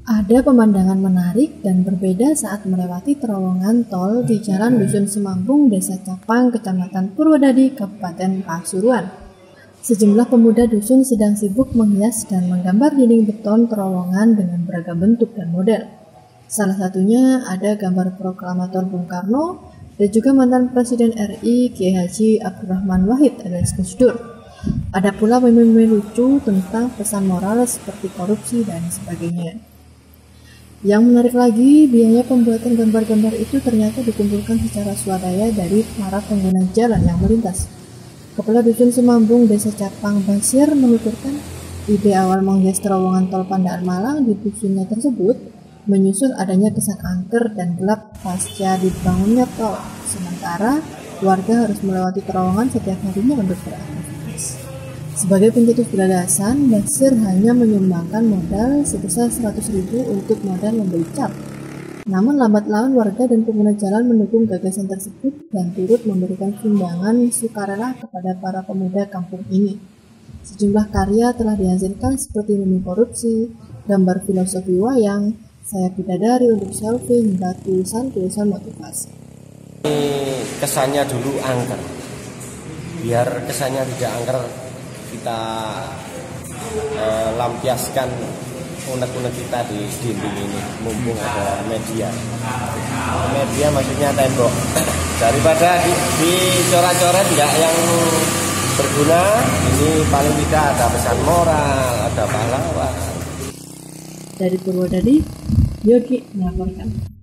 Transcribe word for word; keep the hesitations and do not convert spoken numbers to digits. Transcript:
Ada pemandangan menarik dan berbeda saat melewati terowongan tol di Jalan Dusun Semambung, Desa Capang, Kecamatan Purwodadi, Kabupaten Pasuruan. Sejumlah pemuda dusun sedang sibuk menghias dan menggambar dinding beton terowongan dengan beragam bentuk dan model. Salah satunya ada gambar proklamator Bung Karno dan juga mantan Presiden R I Kiai Haji Abdurrahman Wahid alias Gus Dur. Ada pula meme-meme lucu tentang pesan moral seperti korupsi dan sebagainya. Yang menarik lagi, biaya pembuatan gambar-gambar itu ternyata dikumpulkan secara swadaya dari para pengguna jalan yang melintas. Kepala Dusun Semambung, Desa Capang, Basir menuturkan ide awal menghias terowongan tol Pandaan Malang di dusunnya tersebut menyusul adanya kesan angker dan gelap pasca dibangunnya tol. Sementara warga harus melewati terowongan setiap harinya untuk beraktivitas. Sebagai pencetus gagasan, Basir hanya menyumbangkan modal sebesar seratus ribu untuk modal membeli cat. Namun lambat laun warga dan pengguna jalan mendukung gagasan tersebut dan turut memberikan sumbangan sukarela kepada para pemuda kampung ini. Sejumlah karya telah dihasilkan seperti meme korupsi, gambar filosofi wayang, sayap bidadari untuk selfie hingga tulisan-tulisan motivasi. Kesannya dulu angker, biar kesannya tidak angker kita eh, lampiaskan unek-unek kita di dinding ini, mumpung ada media media maksudnya tembok daripada di, di coret-coret nggak yang berguna. Ini paling tidak ada pesan moral, ada pahlawan. Dari Purwodadi, Yogi melaporkan.